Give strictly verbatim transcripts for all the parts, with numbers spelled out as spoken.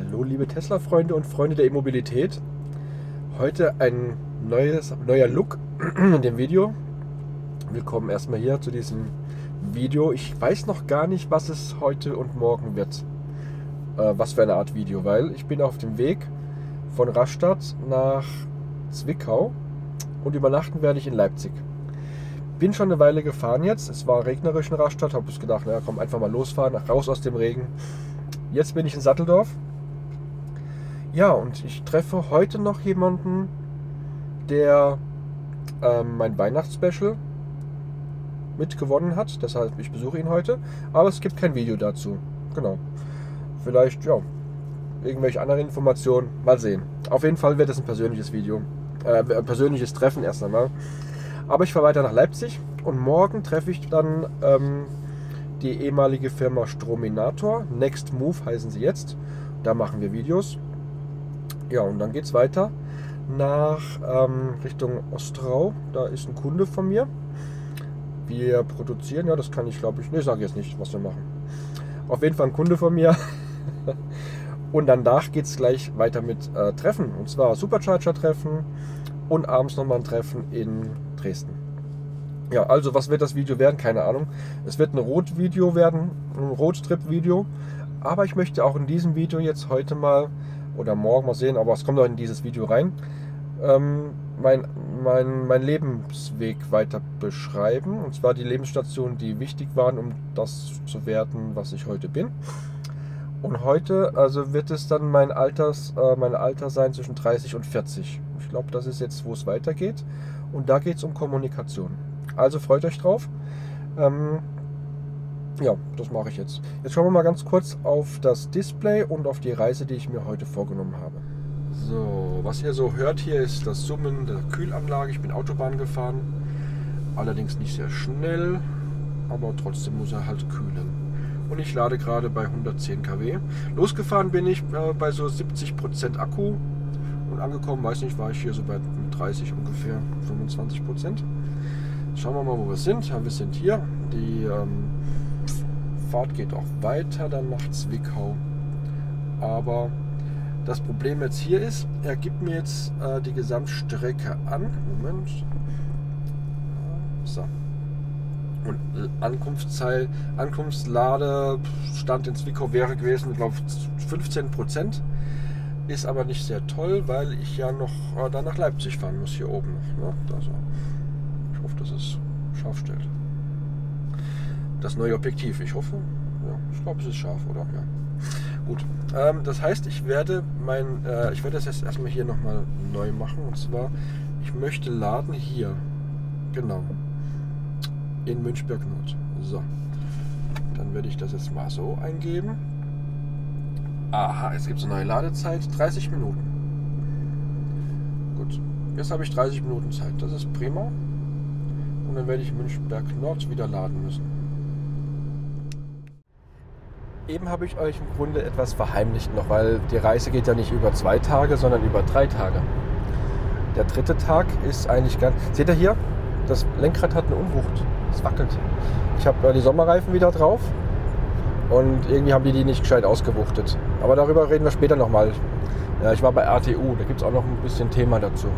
Hallo liebe Tesla-Freunde und Freunde der E-Mobilität. Heute ein neues, neuer Look in dem Video. Willkommen erstmal hier zu diesem Video. Ich weiß noch gar nicht, was es heute und morgen wird. Äh, was für eine Art Video, weil ich bin auf dem Weg von Rastatt nach Zwickau und übernachten werde ich in Leipzig. Bin schon eine Weile gefahren jetzt. Es war regnerisch in Rastatt. Habe ich gedacht, na komm, einfach mal losfahren, raus aus dem Regen. Jetzt bin ich in Satteldorf. Ja, und ich treffe heute noch jemanden, der ähm, mein Weihnachtsspecial mitgewonnen hat. Deshalb, ich besuche ihn heute. Aber es gibt kein Video dazu. Genau. Vielleicht, ja, irgendwelche anderen Informationen. Mal sehen. Auf jeden Fall wird es ein persönliches Video. Äh, ein persönliches Treffen erst einmal. Aber ich fahre weiter nach Leipzig. Und morgen treffe ich dann ähm, die ehemalige Firma Strominator. Next Move heißen sie jetzt. Da machen wir Videos. Ja, und dann geht es weiter nach ähm, Richtung Ostrau. Da ist ein Kunde von mir. Wir produzieren, ja, das kann ich glaube ich, ne, ich sage jetzt nicht, was wir machen. Auf jeden Fall ein Kunde von mir. Und danach geht es gleich weiter mit äh, Treffen. Und zwar Supercharger-Treffen und abends nochmal ein Treffen in Dresden. Ja, also was wird das Video werden? Keine Ahnung. Es wird ein Rot-Video werden, ein Roadtrip-Video. Aber ich möchte auch in diesem Video jetzt heute mal oder morgen mal sehen, aber es kommt auch in dieses Video rein, ähm, mein, mein, mein Lebensweg weiter beschreiben. Und zwar die Lebensstationen, die wichtig waren, um das zu werden, was ich heute bin. Und heute also wird es dann mein, Alters, äh, mein Alter sein zwischen dreißig und vierzig. Ich glaube, das ist jetzt, wo es weitergeht. Und da geht es um Kommunikation. Also freut euch drauf. Ähm, ja, das mache ich jetzt. Jetzt schauen wir mal ganz kurz auf das Display und auf die Reise, die ich mir heute vorgenommen habe. So, was ihr so hört hier ist das Summen der Kühlanlage. Ich bin Autobahn gefahren, allerdings nicht sehr schnell, aber trotzdem muss er halt kühlen. Und ich lade gerade bei hundertzehn Kilowatt. Losgefahren bin ich äh, bei so siebzig Prozent Akku und angekommen, weiß nicht, war ich hier so bei dreißig ungefähr, fünfundzwanzig Prozent. Schauen wir mal, wo wir sind. Ja, wir sind hier. Die ähm, Fahrt geht auch weiter dann nach Zwickau. Aber das Problem jetzt hier ist, er gibt mir jetzt äh, die Gesamtstrecke an. Moment. So. Und Ankunftszeit, Ankunftsladestand in Zwickau wäre gewesen, glaube ich, fünfzehn Prozent. Ist aber nicht sehr toll, weil ich ja noch äh, dann nach Leipzig fahren muss, hier oben noch. Ne? Also, ich hoffe, dass es scharf stellt. Das neue Objektiv, ich hoffe, ja, ich glaube, es ist scharf, oder? Ja. Gut, ähm, das heißt, ich werde mein, äh, ich werde das jetzt erstmal hier nochmal neu machen. Und zwar, ich möchte laden hier, genau, in Münchberg Nord. So, dann werde ich das jetzt mal so eingeben. Aha, jetzt gibt es eine neue Ladezeit, dreißig Minuten. Gut, jetzt habe ich dreißig Minuten Zeit, das ist prima. Und dann werde ich Münchberg Nord wieder laden müssen. Eben habe ich euch im Grunde etwas verheimlicht noch, weil die Reise geht ja nicht über zwei Tage, sondern über drei Tage. Der dritte Tag ist eigentlich ganz... Seht ihr hier? Das Lenkrad hat eine Unwucht. Es wackelt. Ich habe die Sommerreifen wieder drauf und irgendwie haben die die nicht gescheit ausgewuchtet. Aber darüber reden wir später nochmal. Ja, ich war bei R T U, da gibt es auch noch ein bisschen Thema dazu.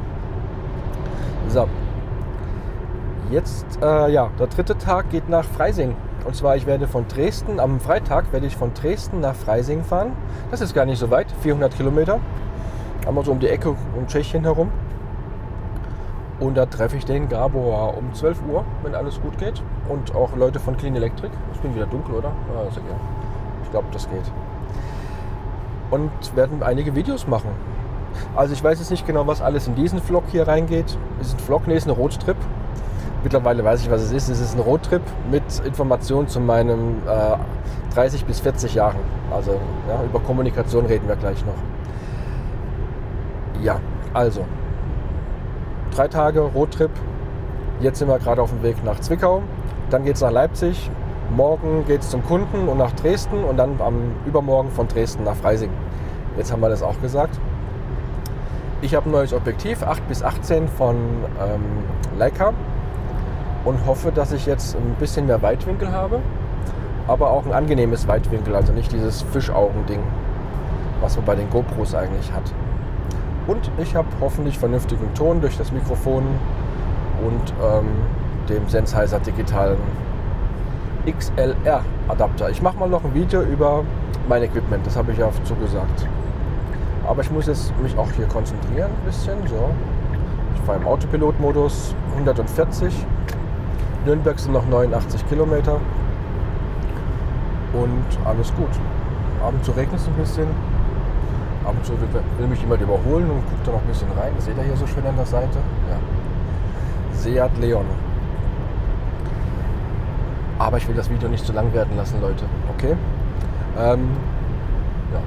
So. Jetzt, äh, ja, der dritte Tag geht nach Freising. Und zwar, ich werde von Dresden, am Freitag werde ich von Dresden nach Freising fahren. Das ist gar nicht so weit, vierhundert Kilometer. Einmal so um die Ecke um Tschechien herum. Und da treffe ich den Gabor um zwölf Uhr, wenn alles gut geht. Und auch Leute von Clean Electric. Ich bin wieder dunkel, oder? Ja, ist okay. Ich glaube, das geht. Und werden einige Videos machen. Also ich weiß jetzt nicht genau, was alles in diesen Vlog hier reingeht. Ist es ein Vlog? Nee, ist ein Roadtrip. Mittlerweile weiß ich, was es ist. Es ist ein Roadtrip mit Informationen zu meinen äh, dreißig bis vierzig Jahren. Also ja, über Kommunikation reden wir gleich noch. Ja, also drei Tage Roadtrip. Jetzt sind wir gerade auf dem Weg nach Zwickau. Dann geht es nach Leipzig. Morgen geht es zum Kunden und nach Dresden. Und dann am Übermorgen von Dresden nach Freising. Jetzt haben wir das auch gesagt. Ich habe ein neues Objektiv, acht bis achtzehn von ähm, Leica. Und hoffe, dass ich jetzt ein bisschen mehr Weitwinkel habe, aber auch ein angenehmes Weitwinkel, also nicht dieses Fischaugen-Ding. was man bei den GoPros eigentlich hat. Und ich habe hoffentlich vernünftigen Ton durch das Mikrofon und ähm, dem Sennheiser digitalen X L R Adapter. Ich mache mal noch ein Video über mein Equipment, das habe ich ja zugesagt. Aber ich muss jetzt mich auch hier konzentrieren ein bisschen. So. Ich fahre im Autopilot-Modus, hundertvierzig. Nürnberg sind noch neunundachtzig Kilometer. Und alles gut. Ab und zu regnet es ein bisschen. Ab und zu will, will mich jemand überholen und guckt da noch ein bisschen rein. Das seht ihr hier so schön an der Seite. Ja. Seat Leon. Aber ich will das Video nicht zu lang werden lassen, Leute. Okay? Ähm, ja.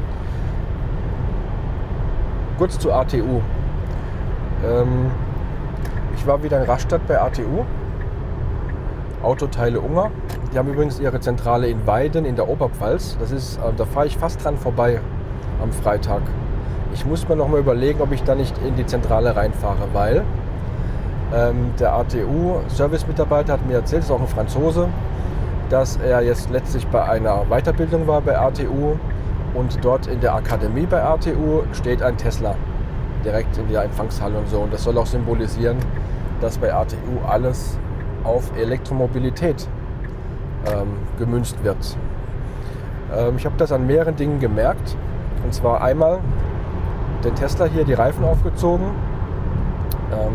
Kurz zu A T U. Ähm, ich war wieder in Rastatt bei A T U. Autoteile Unger. Die haben übrigens ihre Zentrale in Weiden in der Oberpfalz. Das ist, äh, da fahre ich fast dran vorbei am Freitag. Ich muss mir noch mal überlegen, ob ich da nicht in die Zentrale reinfahre, weil ähm, der A T U-Service-Mitarbeiter hat mir erzählt, das ist auch ein Franzose, dass er jetzt letztlich bei einer Weiterbildung war bei A T U und dort in der Akademie bei A T U steht ein Tesla direkt in der Empfangshalle und so. Und das soll auch symbolisieren, dass bei A T U alles auf Elektromobilität ähm, gemünzt wird. Ähm, ich habe das an mehreren Dingen gemerkt. Und zwar einmal den Tesla hier, die Reifen aufgezogen. Ähm,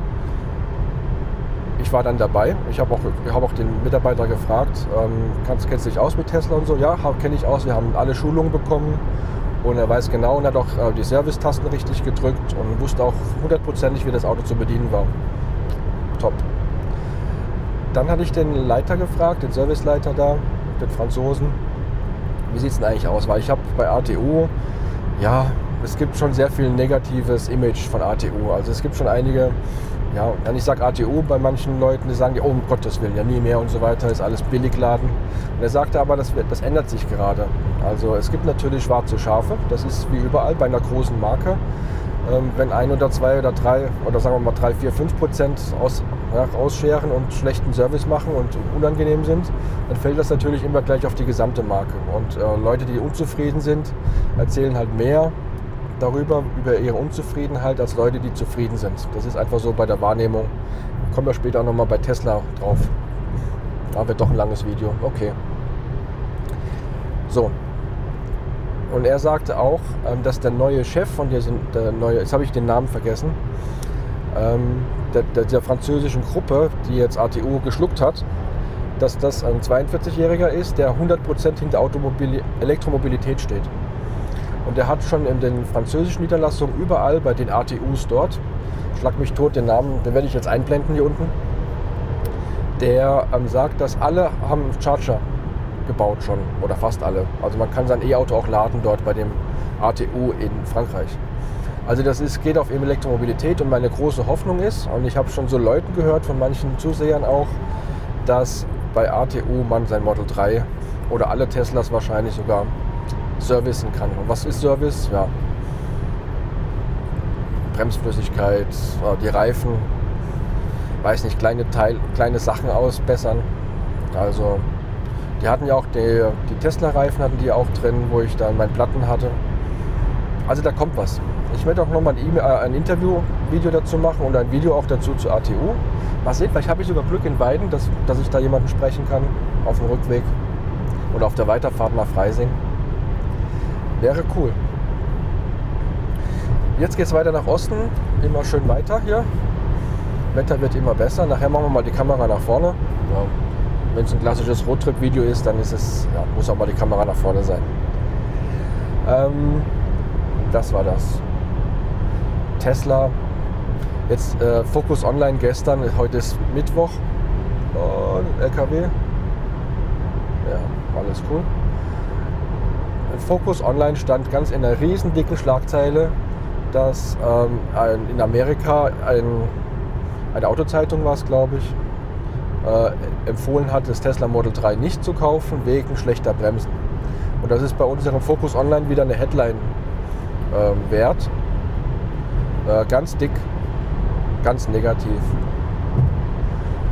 ich war dann dabei. Ich habe auch, hab auch den Mitarbeiter gefragt, ähm, kannst, kennst du dich aus mit Tesla und so? Ja, kenne ich aus. Wir haben alle Schulungen bekommen. Und er weiß genau und hat auch äh, die Service-Tasten richtig gedrückt und wusste auch hundertprozentig, wie das Auto zu bedienen war. Top. Dann hatte ich den Leiter gefragt, den Serviceleiter da, den Franzosen, wie sieht es denn eigentlich aus? Weil ich habe bei A T U, ja, es gibt schon sehr viel negatives Image von A T U. Also es gibt schon einige, ja, wenn ich sage A T U bei manchen Leuten, die sagen, oh um Gottes Willen, ja nie mehr und so weiter, ist alles Billigladen. Und er sagte aber, das, das ändert sich gerade. Also es gibt natürlich schwarze Schafe, das ist wie überall bei einer großen Marke. Ähm, wenn ein oder zwei oder drei oder sagen wir mal drei, vier, fünf Prozent aus, ja, rausscheren und schlechten Service machen und unangenehm sind, dann fällt das natürlich immer gleich auf die gesamte Marke. Und äh, Leute, die unzufrieden sind, erzählen halt mehr darüber, über ihre Unzufriedenheit, als Leute, die zufrieden sind. Das ist einfach so bei der Wahrnehmung. Kommen wir später auch nochmal bei Tesla drauf. Da wird doch ein langes Video. Okay. So. Und er sagte auch, dass der neue Chef von diesem, der neue, jetzt habe ich den Namen vergessen, der, der, der französischen Gruppe, die jetzt A T U geschluckt hat, dass das ein zweiundvierzigjähriger ist, der hundert Prozent hinter Automobil Elektromobilität steht. Und der hat schon in den französischen Niederlassungen überall bei den A T Us dort, schlag mich tot, den Namen, den werde ich jetzt einblenden hier unten, der ähm, sagt, dass alle haben Charger gebaut schon, oder fast alle. Also man kann sein E-Auto auch laden dort bei dem A T U in Frankreich. Also das ist, geht auf Elektromobilität und meine große Hoffnung ist, und ich habe schon so Leuten gehört, von manchen Zusehern auch, dass bei A T U man sein Model drei oder alle Teslas wahrscheinlich sogar servicen kann. Und was ist Service? Ja, Bremsflüssigkeit, die Reifen, weiß nicht, kleine, Teil, kleine Sachen ausbessern. Also die hatten ja auch die, die Tesla-Reifen hatten die auch drin, wo ich dann meinen Platten hatte. Also da kommt was. Ich werde auch nochmal ein, e ein Interview-Video dazu machen und ein Video auch dazu zu A T U. Mal sehen, vielleicht habe ich sogar Glück in Weiden, dass, dass ich da jemanden sprechen kann auf dem Rückweg oder auf der Weiterfahrt nach Freising. Wäre cool. Jetzt geht es weiter nach Osten, immer schön weiter hier. Wetter wird immer besser. Nachher machen wir mal die Kamera nach vorne. Ja. Wenn es ein klassisches Roadtrip-Video ist, dann ist es, ja, muss auch mal die Kamera nach vorne sein. Ähm, das war das. Tesla. Jetzt äh, Focus Online gestern, heute ist Mittwoch. Oh, L K W. Ja, alles cool. Focus Online stand ganz in einer riesen dicken Schlagzeile, dass ähm, ein, in Amerika ein, eine Autozeitung war es, glaube ich, äh, empfohlen hat, das Tesla Model drei nicht zu kaufen wegen schlechter Bremsen. Und das ist bei unserem Focus Online wieder eine Headline äh, wert. Äh, ganz dick, ganz negativ.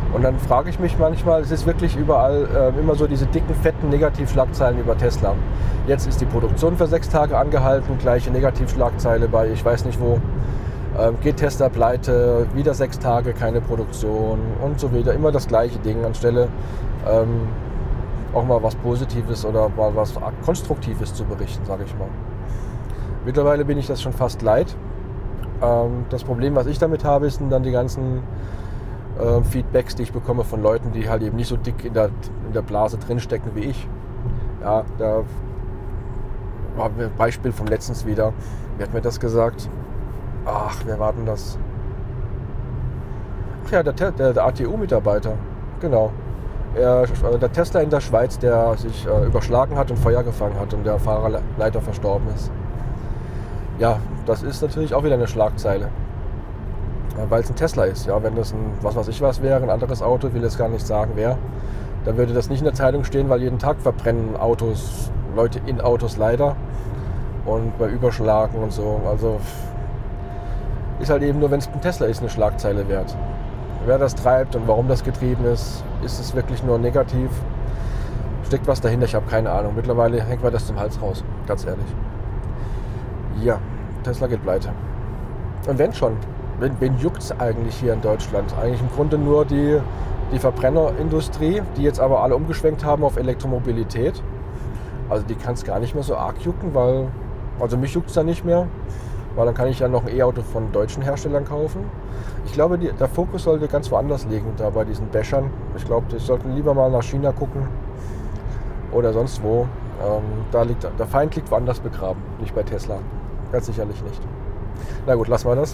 Und dann frage ich mich manchmal, es ist wirklich überall äh, immer so diese dicken, fetten Negativschlagzeilen über Tesla. Jetzt ist die Produktion für sechs Tage angehalten, gleiche Negativschlagzeile bei ich weiß nicht wo. Ähm, geht Tesla pleite, wieder sechs Tage, keine Produktion und so weiter. Immer das gleiche Ding, anstelle ähm, auch mal was Positives oder mal was Konstruktives zu berichten, sage ich mal. Mittlerweile bin ich das schon fast leid. Ähm, das Problem, was ich damit habe, sind dann die ganzen äh, Feedbacks, die ich bekomme von Leuten, die halt eben nicht so dick in der, in der Blase drinstecken wie ich. Ja, da war ein Beispiel vom letztens wieder. Wer hat mir das gesagt? Ach, wer war denn das? Ach ja, der, der, der A T U-Mitarbeiter. Genau. Er, der Tesla in der Schweiz, der sich äh, überschlagen hat und Feuer gefangen hat und der Fahrer leider verstorben ist. Ja, das ist natürlich auch wieder eine Schlagzeile. Weil es ein Tesla ist. Ja, wenn das ein, was weiß ich was wäre, ein anderes Auto, will jetzt gar nicht sagen wer, dann würde das nicht in der Zeitung stehen, weil jeden Tag verbrennen Autos, Leute in Autos leider. Und bei Überschlagen und so. Also ist halt eben nur, wenn es ein Tesla ist, eine Schlagzeile wert. Wer das treibt und warum das getrieben ist, ist es wirklich nur negativ. Steckt was dahinter, ich habe keine Ahnung. Mittlerweile hängt mir das zum Hals raus, ganz ehrlich. Ja, Tesla geht pleite. Und wenn schon, wen, wen juckt es eigentlich hier in Deutschland? Eigentlich im Grunde nur die, die Verbrennerindustrie, die jetzt aber alle umgeschwenkt haben auf Elektromobilität. Also die kann es gar nicht mehr so arg jucken, weil, also mich juckt es da nicht mehr. Weil dann kann ich ja noch ein E-Auto von deutschen Herstellern kaufen. Ich glaube, die, der Fokus sollte ganz woanders liegen, da bei diesen Bashern. Ich glaube, die sollten lieber mal nach China gucken oder sonst wo. Ähm, da liegt, der Feind liegt woanders begraben, nicht bei Tesla. Ganz sicherlich nicht. Na gut, lassen wir das.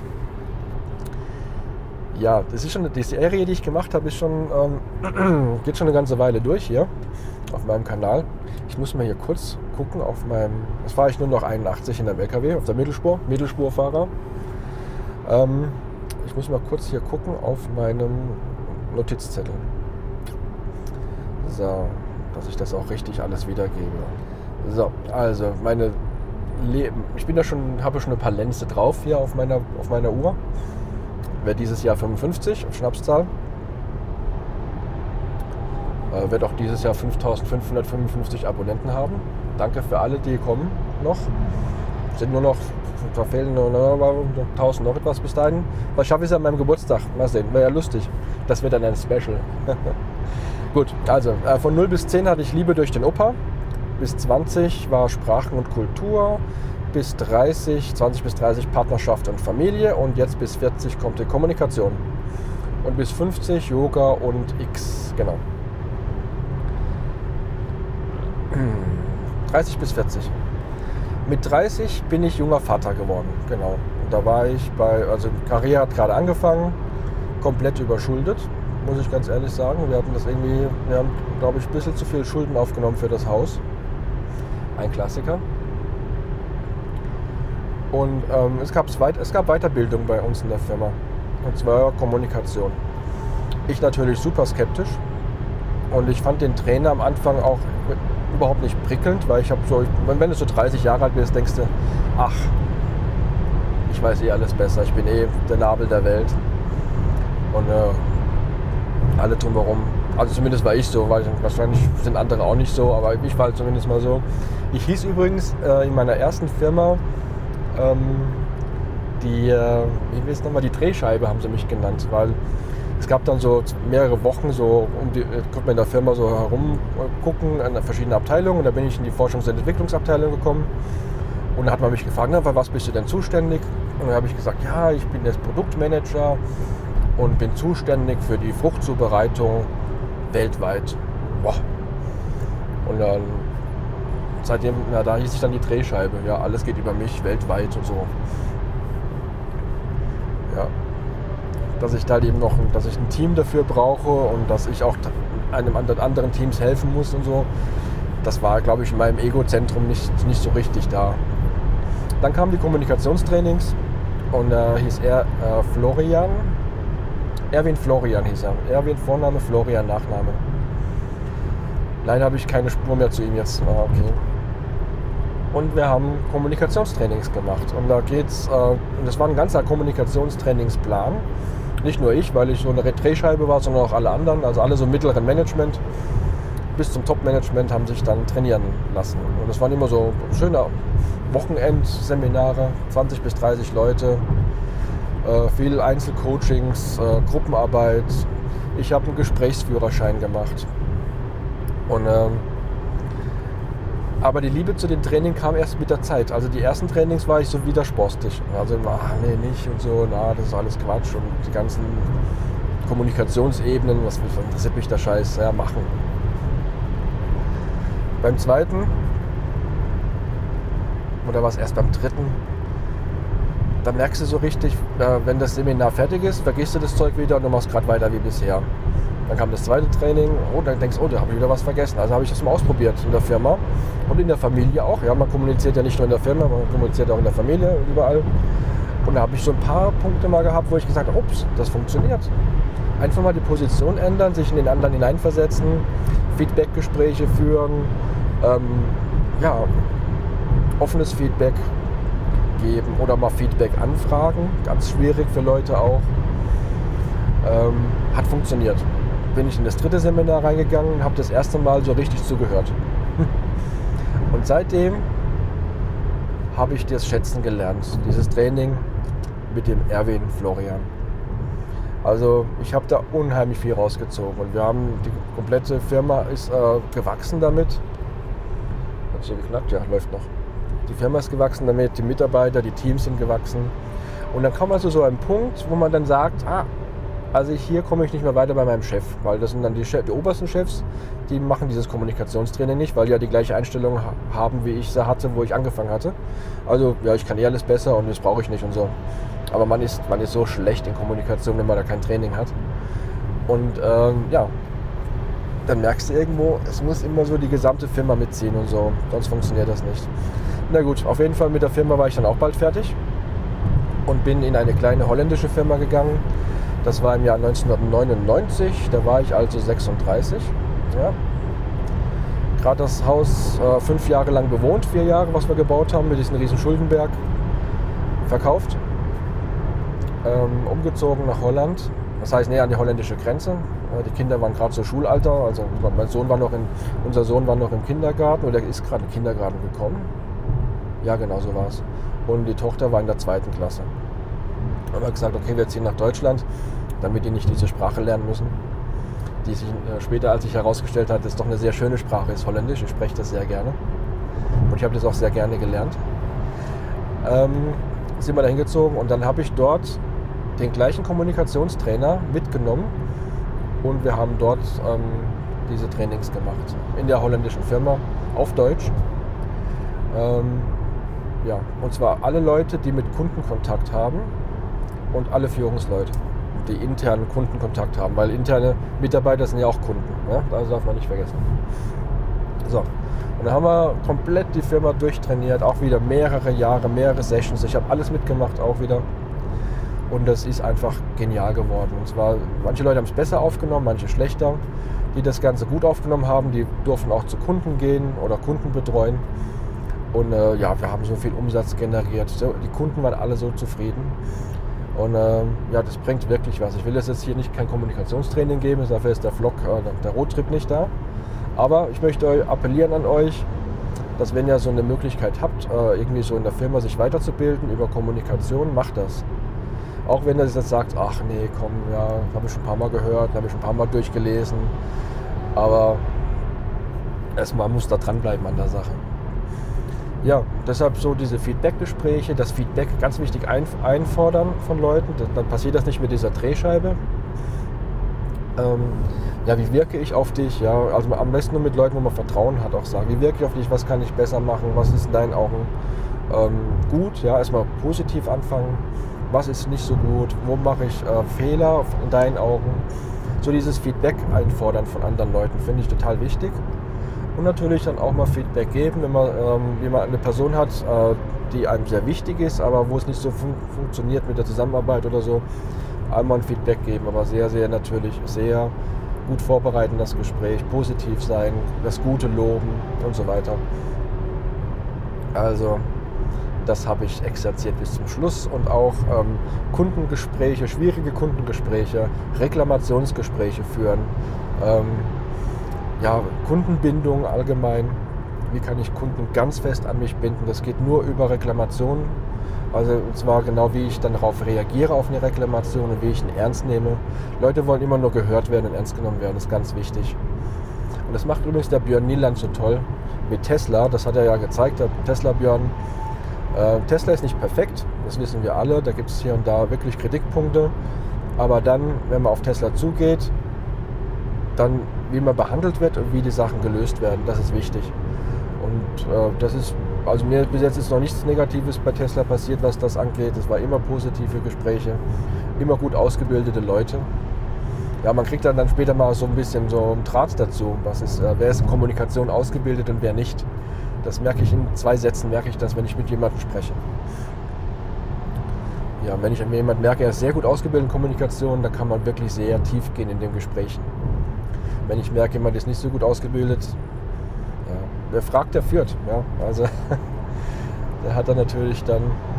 Ja, das ist schon die Serie, die ich gemacht habe, ist schon, ähm, geht schon eine ganze Weile durch hier auf meinem Kanal. Ich muss mal hier kurz gucken auf meinem, das fahre ich nur noch einundachtzig in der L K W, auf der Mittelspur, Mittelspurfahrer. Ähm, ich muss mal kurz hier gucken auf meinem Notizzettel. So, dass ich das auch richtig alles wiedergebe. So, also meine Leben, ich bin da schon, habe schon ein paar Lenze drauf hier auf meiner, auf meiner Uhr. Wäre dieses Jahr fünfundfünfzig auf Schnapszahl. Äh, wird auch dieses Jahr fünftausendfünfhundertfünfundfünfzig Abonnenten haben. Danke für alle, die kommen noch. Sind nur noch, da fehlen nur tausend noch etwas bis dahin. Was schaffe ich an meinem Geburtstag? Mal sehen, wäre ja lustig. Das wird dann ein Special. Gut, also äh, von null bis zehn hatte ich Liebe durch den Opa. Bis zwanzig war Sprachen und Kultur. Bis dreißig, zwanzig bis dreißig Partnerschaft und Familie. Und jetzt bis vierzig kommt die Kommunikation. Und bis fünfzig Yoga und X, genau. dreißig bis vierzig. Mit dreißig bin ich junger Vater geworden, genau. Und da war ich bei, also die Karriere hat gerade angefangen, komplett überschuldet, muss ich ganz ehrlich sagen. Wir hatten das irgendwie, wir haben, glaube ich, ein bisschen zu viel Schulden aufgenommen für das Haus. Ein Klassiker. Und ähm, es, gab weit, es gab Weiterbildung bei uns in der Firma. Und zwar Kommunikation. Ich natürlich super skeptisch. Und ich fand den Trainer am Anfang auch überhaupt nicht prickelnd, weil ich habe so, wenn du so dreißig Jahre alt bist, denkst du, ach, ich weiß eh alles besser, ich bin eh der Nabel der Welt. Und äh, alle drumherum, also zumindest war ich so, weil wahrscheinlich sind andere auch nicht so, aber ich war halt zumindest mal so. Ich hieß übrigens äh, in meiner ersten Firma, ähm, die, äh, wie heißt nochmal, die Drehscheibe haben sie mich genannt, weil es gab dann so mehrere Wochen, so um die, konnte man in der Firma so herumgucken an verschiedene Abteilungen. Und da bin ich in die Forschungs- und Entwicklungsabteilung gekommen. Und da hat man mich gefragt, na, für was bist du denn zuständig? Und dann habe ich gesagt, ja, ich bin jetzt Produktmanager und bin zuständig für die Fruchtzubereitung weltweit. Boah. Und dann seitdem, na, da hieß ich dann die Drehscheibe. Ja, alles geht über mich weltweit und so. Ja. Dass ich da eben noch, dass ich ein Team dafür brauche und dass ich auch einem anderen Teams helfen muss und so. Das war, glaube ich, in meinem Ego-Zentrum nicht, nicht so richtig da. Dann kamen die Kommunikationstrainings und da äh, hieß er äh, Florian. Erwin Florian hieß er. Erwin Vorname, Florian Nachname. Leider habe ich keine Spur mehr zu ihm jetzt. Ah, okay. Und wir haben Kommunikationstrainings gemacht. Und da geht's, äh, das war ein ganzer Kommunikationstrainingsplan. nicht nur ich, weil ich so eine Drehscheibe war, sondern auch alle anderen, also alle so mittleren Management bis zum Top-Management haben sich dann trainieren lassen. Und das waren immer so schöne Wochenendseminare, zwanzig bis dreißig Leute, äh, viel Einzelcoachings, äh, Gruppenarbeit. Ich habe einen Gesprächsführerschein gemacht. Und, ähm, aber die Liebe zu den Trainings kam erst mit der Zeit. Also die ersten Trainings war ich so widerspostig. Also immer, ach nee, nicht und so, na, das ist alles Quatsch. Und die ganzen Kommunikationsebenen, was interessiert mich der Scheiß, ja, machen. Beim zweiten, oder war es erst beim dritten, da merkst du so richtig, wenn das Seminar fertig ist, vergisst du das Zeug wieder und du machst gerade weiter wie bisher. Dann kam das zweite Training, oh, dann denkst du, oh, da habe ich wieder was vergessen. Also habe ich das mal ausprobiert in der Firma und in der Familie auch. Ja, man kommuniziert ja nicht nur in der Firma, man kommuniziert auch in der Familie, überall. Und da habe ich so ein paar Punkte mal gehabt, wo ich gesagt habe, ups, das funktioniert. Einfach mal die Position ändern, sich in den anderen hineinversetzen, Feedbackgespräche führen, ähm, ja, offenes Feedback geben oder mal Feedback anfragen, ganz schwierig für Leute auch. Ähm, hat funktioniert. Bin ich in das dritte Seminar reingegangen und habe das erste Mal so richtig zugehört. Und seitdem habe ich das schätzen gelernt, dieses Training mit dem Erwin Florian. Also ich habe da unheimlich viel rausgezogen und wir haben, die komplette Firma ist äh, gewachsen damit. Hat es hier geknackt? Ja, läuft noch. Die Firma ist gewachsen damit, die Mitarbeiter, die Teams sind gewachsen. Und dann kommt also so ein Punkt, wo man dann sagt, ah, also hier komme ich nicht mehr weiter bei meinem Chef, weil das sind dann die, Chef, die obersten Chefs, die machen dieses Kommunikationstraining nicht, weil die ja die gleiche Einstellung haben, wie ich sie hatte, wo ich angefangen hatte. Also ja, ich kann eh alles besser und das brauche ich nicht und so. Aber man ist, man ist so schlecht in Kommunikation, wenn man da kein Training hat. Und ähm, ja, dann merkst du irgendwo, es muss immer so die gesamte Firma mitziehen und so, sonst funktioniert das nicht. Na gut, auf jeden Fall mit der Firma war ich dann auch bald fertig und bin in eine kleine holländische Firma gegangen. Das war im Jahr neunzehnhundertneunundneunzig, da war ich also sechsunddreißig. Ja. Gerade das Haus äh, fünf Jahre lang bewohnt, vier Jahre, was wir gebaut haben, mit diesem riesen Schuldenberg, verkauft. Ähm, umgezogen nach Holland, das heißt näher an die holländische Grenze. Äh, die Kinder waren gerade so Schulalter, also mein Sohn war noch in, unser Sohn war noch im Kindergarten oder ist gerade in den Kindergarten gekommen. Ja, genau so war es. Und die Tochter war in der zweiten Klasse. Dann haben wir gesagt, okay, wir ziehen nach Deutschland, damit die nicht diese Sprache lernen müssen. Die sich äh, später, als sich herausgestellt hat, ist doch eine sehr schöne Sprache, ist Holländisch. Ich spreche das sehr gerne. Und ich habe das auch sehr gerne gelernt. Ähm, sind wir da hingezogen und dann habe ich dort den gleichen Kommunikationstrainer mitgenommen und wir haben dort ähm, diese Trainings gemacht. In der holländischen Firma, auf Deutsch. Ähm, ja, und zwar alle Leute, die mit Kunden Kontakt haben und alle Führungsleute, die internen Kundenkontakt haben, weil interne Mitarbeiter sind ja auch Kunden, ne? Das darf man nicht vergessen. So, und dann haben wir komplett die Firma durchtrainiert, auch wieder mehrere Jahre, mehrere Sessions. Ich habe alles mitgemacht, auch wieder. Und das ist einfach genial geworden. Und zwar, manche Leute haben es besser aufgenommen, manche schlechter. Die das Ganze gut aufgenommen haben, die durften auch zu Kunden gehen oder Kunden betreuen. Und äh, ja, wir haben so viel Umsatz generiert. So, die Kunden waren alle so zufrieden. Und äh, ja, das bringt wirklich was. Ich will jetzt hier nicht kein Kommunikationstraining geben, dafür ist der Vlog, äh, der Roadtrip nicht da. Aber ich möchte appellieren an euch, dass wenn ihr so eine Möglichkeit habt, äh, irgendwie so in der Firma sich weiterzubilden über Kommunikation, macht das. Auch wenn ihr jetzt sagt, ach nee, komm, ja, habe ich schon ein paar Mal gehört, habe ich schon ein paar Mal durchgelesen. Aber erstmal muss da dranbleiben an der Sache. Ja, deshalb so diese Feedback-Gespräche, das Feedback ganz wichtig einfordern von Leuten. Dann passiert das nicht mit dieser Drehscheibe. Ähm, ja, wie wirke ich auf dich? Ja, also am besten nur mit Leuten, wo man Vertrauen hat, auch sagen, wie wirke ich auf dich, was kann ich besser machen, was ist in deinen Augen ähm, gut? Ja, erstmal positiv anfangen, was ist nicht so gut, wo mache ich äh, Fehler in deinen Augen? So dieses Feedback einfordern von anderen Leuten finde ich total wichtig. Und natürlich dann auch mal Feedback geben, wenn man, ähm, wenn man eine Person hat, äh, die einem sehr wichtig ist, aber wo es nicht so fun funktioniert mit der Zusammenarbeit oder so, einmal ein Feedback geben, aber sehr, sehr natürlich, sehr gut vorbereiten das Gespräch, positiv sein, das Gute loben und so weiter. Also Das habe ich exerziert bis zum Schluss und auch ähm, Kundengespräche, schwierige Kundengespräche, Reklamationsgespräche führen, ähm, ja, Kundenbindung allgemein. Wie kann ich Kunden ganz fest an mich binden? Das geht nur über Reklamationen. Also und zwar genau, wie ich dann darauf reagiere auf eine Reklamation und wie ich ihn ernst nehme. Leute wollen immer nur gehört werden und ernst genommen werden, das ist ganz wichtig. Und das macht übrigens der Björn Nieland so toll mit Tesla. Das hat er ja gezeigt, der Tesla Björn. Äh, Tesla ist nicht perfekt, das wissen wir alle. Da gibt es hier und da wirklich Kritikpunkte. Aber dann, wenn man auf Tesla zugeht, dann wie man behandelt wird und wie die Sachen gelöst werden, das ist wichtig. Und äh, das ist, also mir bis jetzt ist noch nichts Negatives bei Tesla passiert, was das angeht. Es war immer positive Gespräche, immer gut ausgebildete Leute. Ja, man kriegt dann, dann später mal so ein bisschen so einen Draht dazu. Was ist, äh, wer ist in Kommunikation ausgebildet und wer nicht. Das merke ich in zwei Sätzen, merke ich das, wenn ich mit jemandem spreche. Ja, wenn ich mit jemandem merke, er ist sehr gut ausgebildet in Kommunikation, dann kann man wirklich sehr tief gehen in den Gesprächen. Wenn ich merke, jemand ist nicht so gut ausgebildet, ja, wer fragt, der führt. Ja, also der hat dann natürlich dann,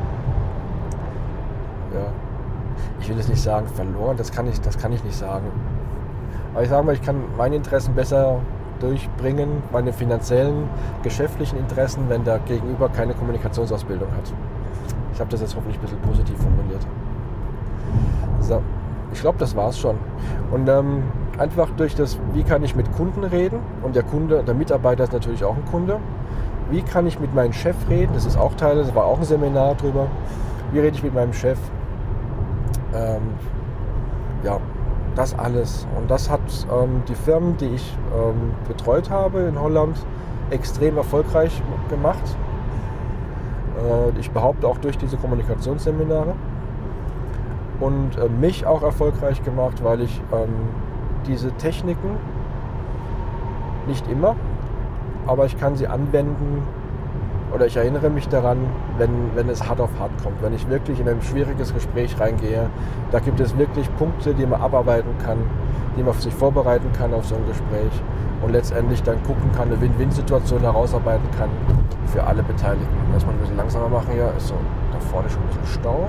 ja, ich will es nicht sagen verloren, das kann ich, das kann ich nicht sagen. Aber ich sage mal, ich kann meine Interessen besser durchbringen, meine finanziellen, geschäftlichen Interessen, wenn der Gegenüber keine Kommunikationsausbildung hat. Ich habe das jetzt hoffentlich ein bisschen positiv formuliert. So, ich glaube, das war's schon. Und ähm, einfach durch das, wie kann ich mit Kunden reden, und der Kunde, der Mitarbeiter ist natürlich auch ein Kunde. Wie kann ich mit meinem Chef reden, das ist auch Teil, das war auch ein Seminar drüber. Wie rede ich mit meinem Chef? Ähm, ja, das alles. Und das hat ähm, die Firmen, die ich ähm, betreut habe in Holland, extrem erfolgreich gemacht. Äh, ich behaupte auch durch diese Kommunikationsseminare. Und äh, mich auch erfolgreich gemacht, weil ich ähm, diese Techniken, nicht immer, aber ich kann sie anwenden, oder ich erinnere mich daran, wenn, wenn es hart auf hart kommt, wenn ich wirklich in ein schwieriges Gespräch reingehe. Da gibt es wirklich Punkte, die man abarbeiten kann, die man sich vorbereiten kann auf so ein Gespräch und letztendlich dann gucken kann, eine Win-Win-Situation herausarbeiten kann für alle Beteiligten. Lass mal ein bisschen langsamer machen hier, ist so da vorne schon ein bisschen Stau.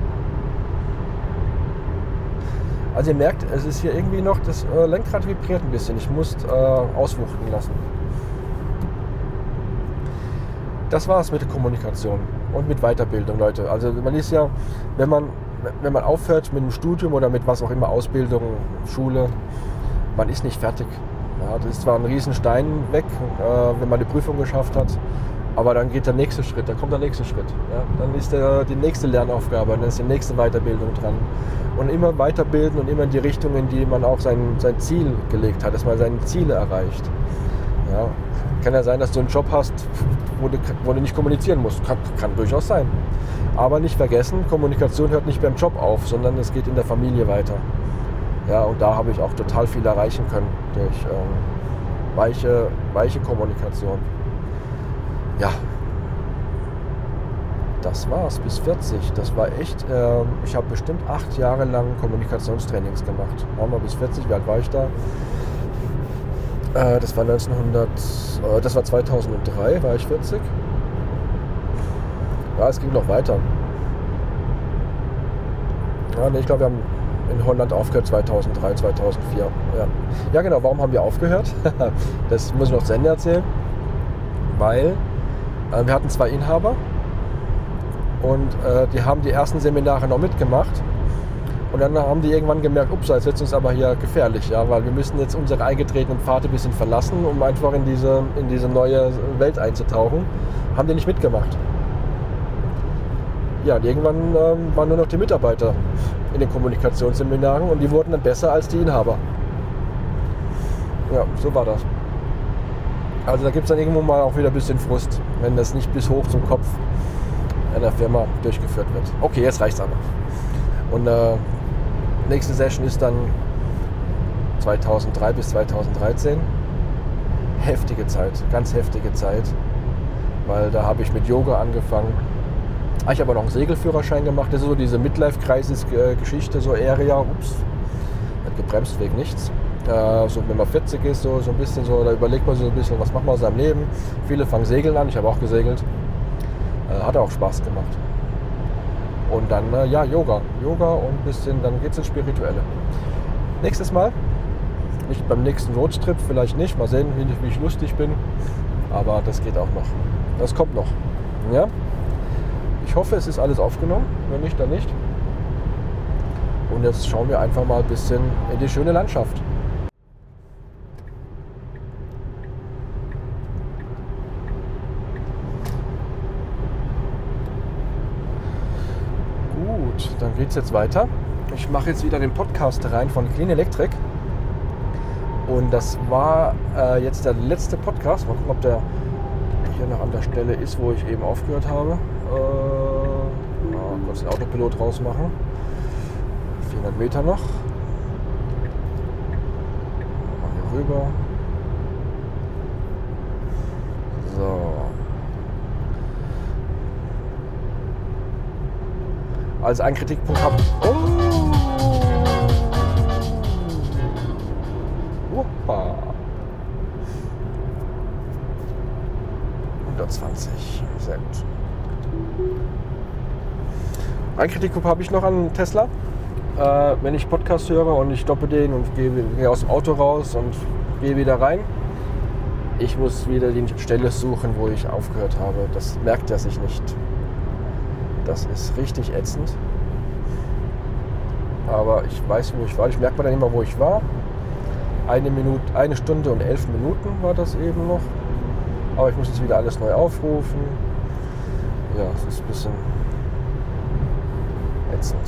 Also ihr merkt, es ist hier irgendwie noch, das äh, Lenkrad vibriert ein bisschen, ich muss äh, auswuchten lassen. Das war es mit der Kommunikation und mit Weiterbildung, Leute. Also man ist ja, wenn man, wenn man aufhört mit dem Studium oder mit was auch immer, Ausbildung, Schule, man ist nicht fertig. Ja, das ist zwar ein Riesenstein weg, äh, wenn man die Prüfung geschafft hat, aber dann geht der nächste Schritt, dann kommt der nächste Schritt. Ja, dann ist der, die nächste Lernaufgabe, dann ist die nächste Weiterbildung dran. Und immer weiterbilden und immer in die Richtung, in die man auch sein, sein Ziel gelegt hat, dass man seine Ziele erreicht. Ja, kann ja sein, dass du einen Job hast, wo du, wo du nicht kommunizieren musst. Kann, kann durchaus sein. Aber nicht vergessen, Kommunikation hört nicht beim Job auf, sondern es geht in der Familie weiter. Ja, und da habe ich auch total viel erreichen können durch ähm, weiche, weiche Kommunikation. Ja, das war's, bis vierzig. Das war echt, äh, ich habe bestimmt acht Jahre lang Kommunikationstrainings gemacht. Waren wir bis vierzig, wie alt war ich da? Äh, das war neunzehnhundert, äh, das war zweitausenddrei, war ich vierzig. Ja, es ging noch weiter. Ja, nee, ich glaube, wir haben in Holland aufgehört zweitausenddrei, zweitausendvier. Ja. Ja, genau, warum haben wir aufgehört? Das muss ich noch zu Ende erzählen. Weil äh, wir hatten zwei Inhaber. Und äh, die haben die ersten Seminare noch mitgemacht. Und dann haben die irgendwann gemerkt, ups, jetzt wird es uns aber hier gefährlich, ja, weil wir müssen jetzt unsere eingetretenen Pfade ein bisschen verlassen, um einfach in diese, in diese neue Welt einzutauchen. Haben die nicht mitgemacht. Ja, und irgendwann ähm, waren nur noch die Mitarbeiter in den Kommunikationsseminaren und die wurden dann besser als die Inhaber. Ja, so war das. Also da gibt es dann irgendwo mal auch wieder ein bisschen Frust, wenn das nicht bis hoch zum Kopf einer Firma durchgeführt wird. Okay, jetzt reicht's aber. Und äh, nächste Session ist dann zweitausenddrei bis zweitausenddreizehn. Heftige Zeit, ganz heftige Zeit, weil da habe ich mit Yoga angefangen. Ah, ich habe auch noch einen Segelführerschein gemacht. Das ist so diese Midlife-Crisis-Geschichte, so Area. Ups, hat gebremst wegen nichts. Äh, so wenn man vierzig ist, so, so ein bisschen so, da überlegt man sich so ein bisschen, was macht man aus seinem Leben. Viele fangen Segeln an, ich habe auch gesegelt. Äh, hat auch Spaß gemacht. Und dann, äh, ja, Yoga. Yoga und ein bisschen, dann geht es ins Spirituelle. Nächstes Mal, nicht beim nächsten Roadtrip, vielleicht nicht. Mal sehen, wie, wie ich lustig bin. Aber das geht auch noch. Das kommt noch. Ja? Ich hoffe, es ist alles aufgenommen. Wenn nicht, dann nicht. Und jetzt schauen wir einfach mal ein bisschen in die schöne Landschaft. Gut, dann geht es jetzt weiter. Ich mache jetzt wieder den Podcast rein von Clean Electric. Und das war äh, jetzt der letzte Podcast. Mal gucken, ob der hier noch an der Stelle ist, wo ich eben aufgehört habe. Äh, ja, kurz den Autopilot rausmachen. vierhundert Meter noch. Mal hier rüber. So. Also ein Kritikpunkt habe ich. Oh! Hoppa. hundertzwanzig. Sehr gut. Ein Kritikpunkt habe ich noch an Tesla. Äh, wenn ich Podcast höre und ich stoppe den und gehe, gehe aus dem Auto raus und gehe wieder rein, ich muss wieder die Stelle suchen, wo ich aufgehört habe. Das merkt er sich nicht. Das ist richtig ätzend. Aber ich weiß, wo ich war. Ich merke mir dann immer, wo ich war. Eine Minute, eine Stunde und elf Minuten war das eben noch. Aber ich muss jetzt wieder alles neu aufrufen. Ja, es ist ein bisschen ätzend.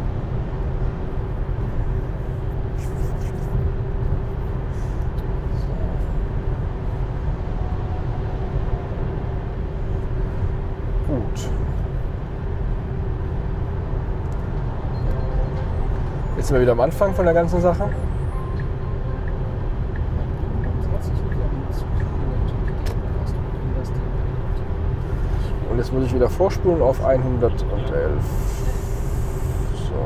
Gut. Jetzt sind wir wieder am Anfang von der ganzen Sache. Und jetzt muss ich wieder vorspulen auf hundertelf. So.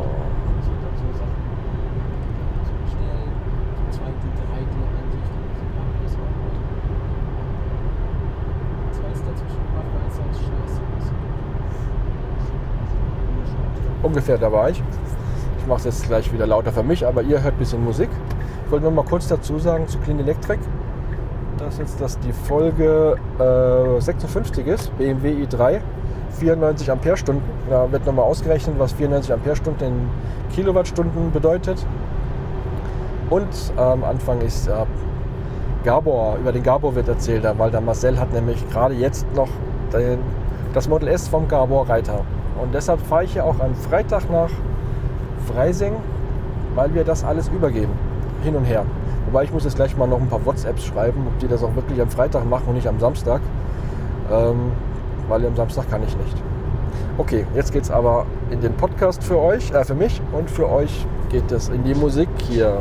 Ungefähr da war ich. Ich mache es jetzt gleich wieder lauter für mich, aber ihr hört ein bisschen Musik. Ich wollte noch mal kurz dazu sagen zu Clean Electric, dass jetzt das die Folge äh, sechsundfünfzig ist, B M W i drei, vierundneunzig Ampere-Stunden. Da wird nochmal ausgerechnet, was vierundneunzig Ampere-Stunden in Kilowattstunden bedeutet. Und am ähm, Anfang ist äh, Gabor, über den Gabor wird erzählt, weil der Marcel hat nämlich gerade jetzt noch den, das Model S vom Gabor Reiter. Und deshalb fahre ich ja auch am Freitag nach Freising, weil wir das alles übergeben, hin und her. Wobei ich muss jetzt gleich mal noch ein paar WhatsApps schreiben, ob die das auch wirklich am Freitag machen und nicht am Samstag. Ähm, weil am Samstag kann ich nicht. Okay, jetzt geht es aber in den Podcast für euch, äh, für mich und für euch geht es in die Musik hier.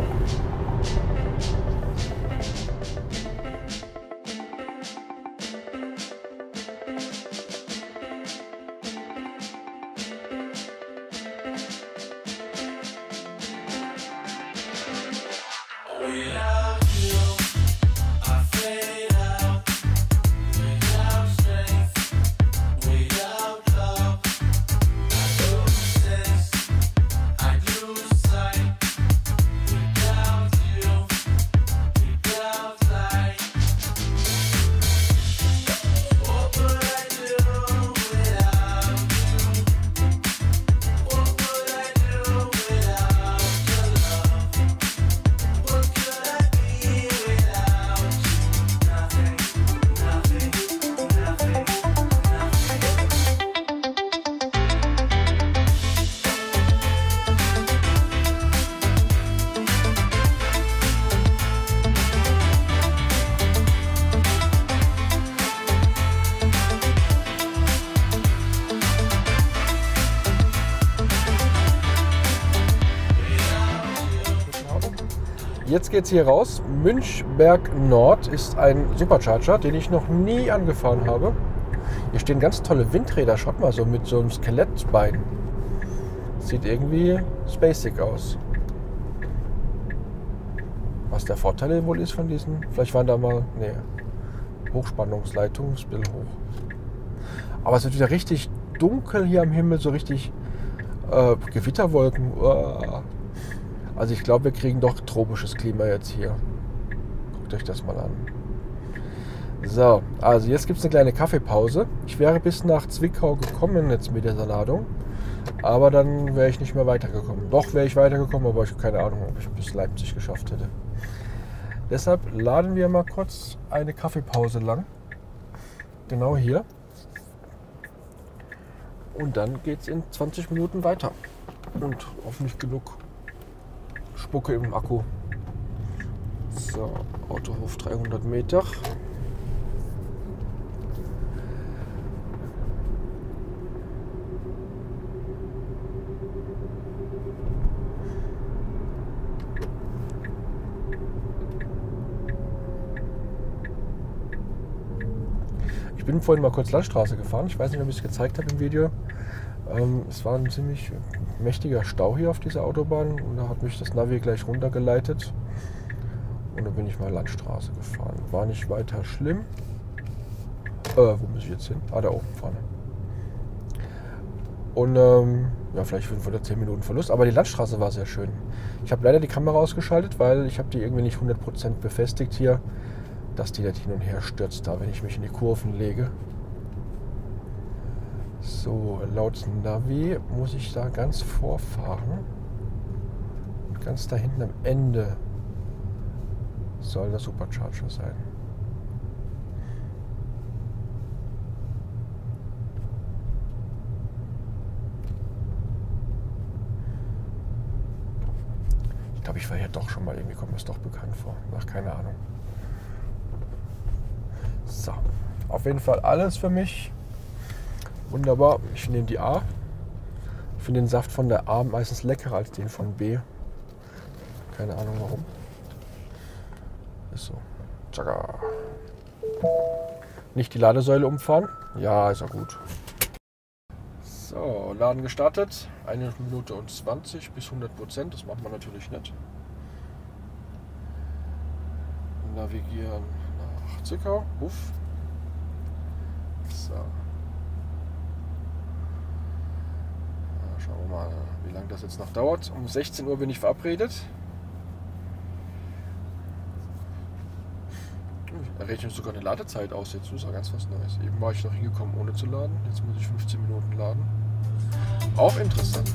Jetzt geht es hier raus. Münchberg Nord ist ein Supercharger, den ich noch nie angefahren habe. Hier stehen ganz tolle Windräder. Schaut mal, so mit so einem Skelettbein. Sieht irgendwie spacig aus. Was der Vorteil wohl ist von diesen? Vielleicht waren da mal, nee, Hochspannungsleitungen, Spill hoch. Aber es wird wieder richtig dunkel hier am Himmel, so richtig äh, Gewitterwolken. Uah. Also ich glaube, wir kriegen doch tropisches Klima jetzt hier. Guckt euch das mal an. So, also jetzt gibt es eine kleine Kaffeepause. Ich wäre bis nach Zwickau gekommen jetzt mit dieser Ladung. Aber dann wäre ich nicht mehr weitergekommen. Doch wäre ich weitergekommen, aber ich habe keine Ahnung, ob ich bis Leipzig geschafft hätte. Deshalb laden wir mal kurz eine Kaffeepause lang. Genau hier. Und dann geht es in zwanzig Minuten weiter. Und hoffentlich genug Spucke im Akku. So, Autohof dreihundert Meter. Ich bin vorhin mal kurz Landstraße gefahren. Ich weiß nicht, ob ich es gezeigt habe im Video. Ähm, es war ein ziemlich mächtiger Stau hier auf dieser Autobahn und da hat mich das Navi gleich runtergeleitet. Und dann bin ich mal Landstraße gefahren. War nicht weiter schlimm. Äh, wo muss ich jetzt hin? Ah, da oben vorne. Und ähm, ja, vielleicht fünf oder zehn Minuten Verlust. Aber die Landstraße war sehr schön. Ich habe leider die Kamera ausgeschaltet, weil ich habe die irgendwie nicht hundert Prozent befestigt hier, dass die nicht hin und her stürzt, da wenn ich mich in die Kurven lege. So, laut Navi muss ich da ganz vorfahren. Und ganz da hinten am Ende soll der Supercharger sein. Ich glaube, ich war hier doch schon mal, irgendwie kommt mir das doch bekannt vor. Ach, keine Ahnung. So, auf jeden Fall alles für mich. Wunderbar. Ich nehme die A. Ich finde den Saft von der A meistens leckerer als den von B. Keine Ahnung warum. Ist so. Tschakka. Nicht die Ladesäule umfahren. Ja, ist ja gut. So, Laden gestartet. Eine Minute und zwanzig bis hundert Prozent. Das macht man natürlich nicht. Navigieren nach Zwickau. Uff. So. Schauen wir mal, wie lange das jetzt noch dauert. Um sechzehn Uhr bin ich verabredet. Er rechnet sogar eine Ladezeit aus. Jetzt ist ja ganz was Neues. Eben war ich noch hingekommen, ohne zu laden. Jetzt muss ich fünfzehn Minuten laden. Auch interessant.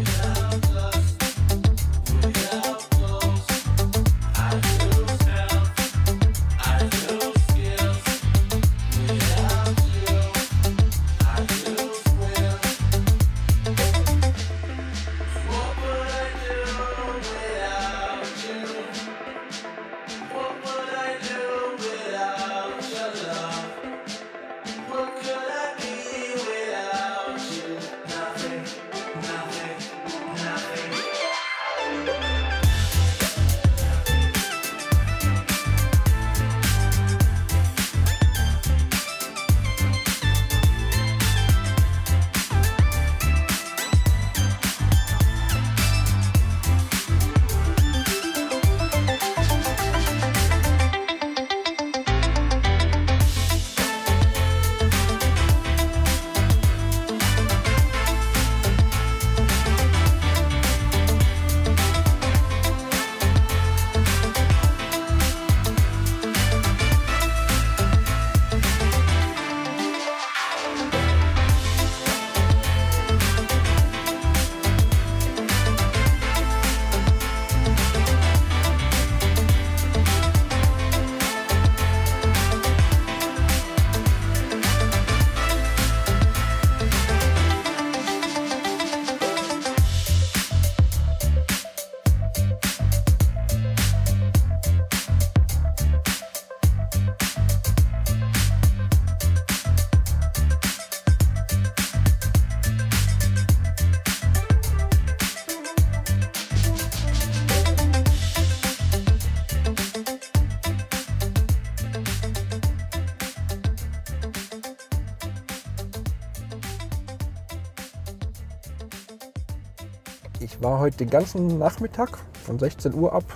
Ich war heute den ganzen Nachmittag von sechzehn Uhr ab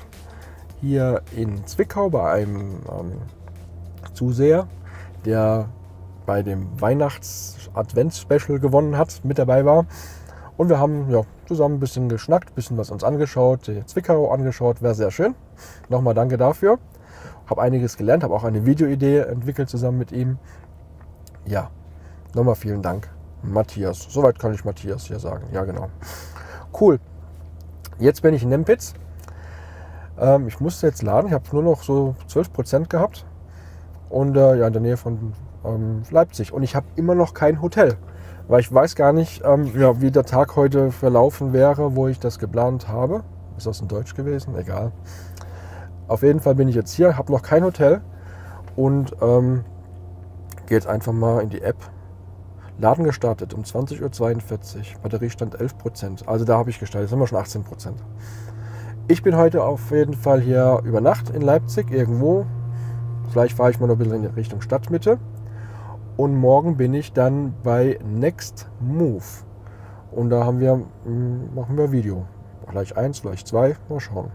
hier in Zwickau bei einem ähm, Zuseher, der bei dem Weihnachts-Advents-Special gewonnen hat, mit dabei war. Und wir haben ja, zusammen ein bisschen geschnackt, ein bisschen was uns angeschaut, die Zwickau angeschaut, wäre sehr schön. Nochmal danke dafür. Habe einiges gelernt, habe auch eine Videoidee entwickelt zusammen mit ihm. Ja, nochmal vielen Dank, Matthias. Soweit kann ich Matthias hier sagen. Ja, genau. Cool. Jetzt bin ich in Nempitz. Ähm, ich musste jetzt laden. Ich habe nur noch so zwölf Prozent gehabt. Und äh, ja, in der Nähe von ähm, Leipzig. Und ich habe immer noch kein Hotel. Weil ich weiß gar nicht, ähm, ja, wie der Tag heute verlaufen wäre, wo ich das geplant habe. Ist das in Deutsch gewesen? Egal. Auf jeden Fall bin ich jetzt hier, habe noch kein Hotel und ähm, gehe jetzt einfach mal in die App. Laden gestartet um zwanzig Uhr zweiundvierzig. Batteriestand elf Prozent. Also da habe ich gestartet. Jetzt haben wir schon achtzehn Prozent. Ich bin heute auf jeden Fall hier über Nacht in Leipzig irgendwo. Vielleicht fahre ich mal noch ein bisschen in Richtung Stadtmitte. Und morgen bin ich dann bei Next Move. Und da haben wir, machen wir Video. Vielleicht eins, vielleicht zwei. Mal schauen.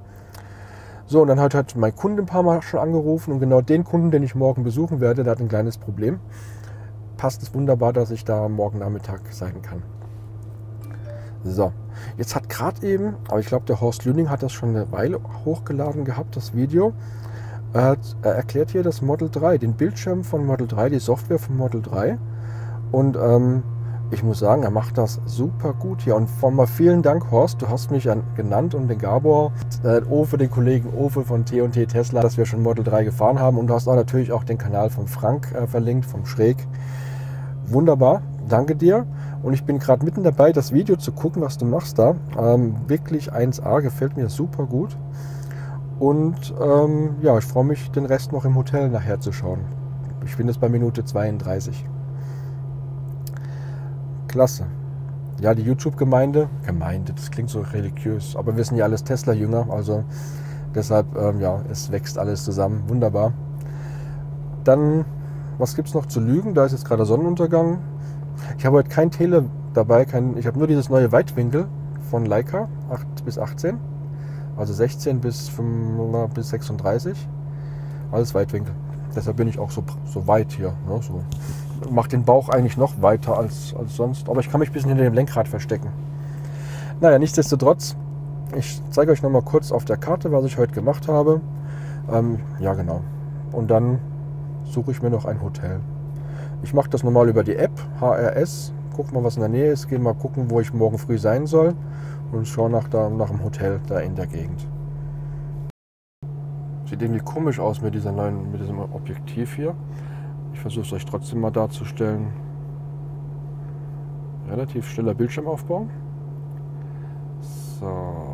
So, und dann hat, hat mein Kunde ein paar Mal schon angerufen. Und genau den Kunden, den ich morgen besuchen werde, der hat ein kleines Problem. Passt es wunderbar, dass ich da morgen Nachmittag sein kann. So, jetzt hat gerade eben, aber ich glaube, der Horst Lüning hat das schon eine Weile hochgeladen gehabt, das Video. Er, er erklärt hier das Model drei, den Bildschirm von Model drei, die Software von Model drei. Und ähm, ich muss sagen, er macht das super gut hier. Und von mal vielen Dank, Horst, du hast mich an, genannt und den Gabor, äh, Ofe, den Kollegen Ofe von T und T Tesla, dass wir schon Model drei gefahren haben. Und du hast auch natürlich auch den Kanal von Frank äh, verlinkt, vom Schräg. Wunderbar, danke dir. Und ich bin gerade mitten dabei, das Video zu gucken, was du machst da. Ähm, wirklich eins A, gefällt mir super gut. Und ähm, ja, ich freue mich, den Rest noch im Hotel nachher zu schauen. Ich bin jetzt bei Minute zweiunddreißig. Klasse. Ja, die YouTube-Gemeinde, Gemeinde, das klingt so religiös, aber wir sind ja alles Tesla-Jünger, also deshalb, ähm, ja, es wächst alles zusammen. Wunderbar. Dann, was gibt es noch zu lügen? Da ist jetzt gerade Sonnenuntergang. Ich habe heute kein Tele dabei, kein, ich habe nur dieses neue Weitwinkel von Leica, acht bis achtzehn. Also sechzehn bis sechsunddreißig, alles Weitwinkel. Deshalb bin ich auch so, so weit hier. Ne? So. Macht den Bauch eigentlich noch weiter als, als sonst. Aber ich kann mich ein bisschen hinter dem Lenkrad verstecken. Naja, nichtsdestotrotz, ich zeige euch noch mal kurz auf der Karte, was ich heute gemacht habe. Ähm, ja, genau. Und dann suche ich mir noch ein Hotel. Ich mache das normal über die App, H R S. Guck mal, was in der Nähe ist. Gehe mal gucken, wo ich morgen früh sein soll. Und schaue nach, da, nach dem Hotel da in der Gegend. Sieht irgendwie komisch aus mit, dieser neuen, mit diesem Objektiv hier. Ich versuche es euch trotzdem mal darzustellen. Relativ schneller Bildschirmaufbau. So.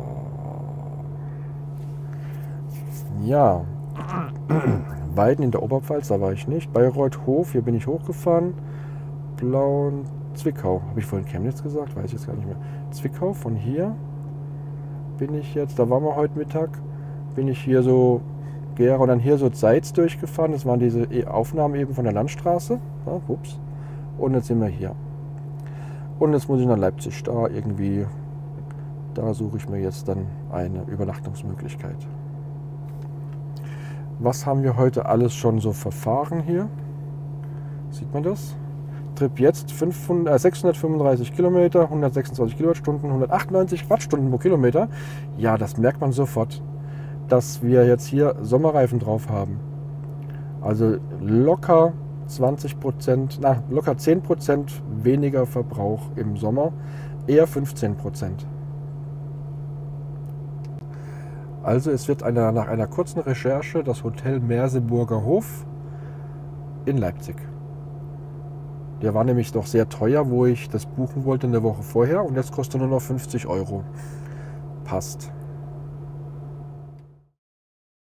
Ja. Weiden in der Oberpfalz, da war ich nicht. Bayreuth-Hof, hier bin ich hochgefahren. Blauen Zwickau. Habe ich vorhin Chemnitz gesagt? Weiß ich jetzt gar nicht mehr. Zwickau, von hier bin ich jetzt, da waren wir heute Mittag, bin ich hier so, Gera und dann hier so Zeitz durchgefahren. Das waren diese Aufnahmen eben von der Landstraße. Ja, ups. Und jetzt sind wir hier. Und jetzt muss ich nach Leipzig. Da irgendwie, da suche ich mir jetzt dann eine Übernachtungsmöglichkeit. Was haben wir heute alles schon so verfahren hier? Sieht man das? Trip jetzt fünfhundert, äh, sechshundertfünfunddreißig Kilometer, hundertsechsundzwanzig Kilowattstunden, hundertachtundneunzig Wattstunden pro Kilometer. Ja, das merkt man sofort, dass wir jetzt hier Sommerreifen drauf haben. Also locker zwanzig Prozent, na, locker zehn Prozent weniger Verbrauch im Sommer, eher fünfzehn Prozent. Also es wird eine, nach einer kurzen Recherche das Hotel Merseburger Hof in Leipzig. Der war nämlich doch sehr teuer, wo ich das buchen wollte eine Woche vorher und jetzt kostet nur noch fünfzig Euro. Passt.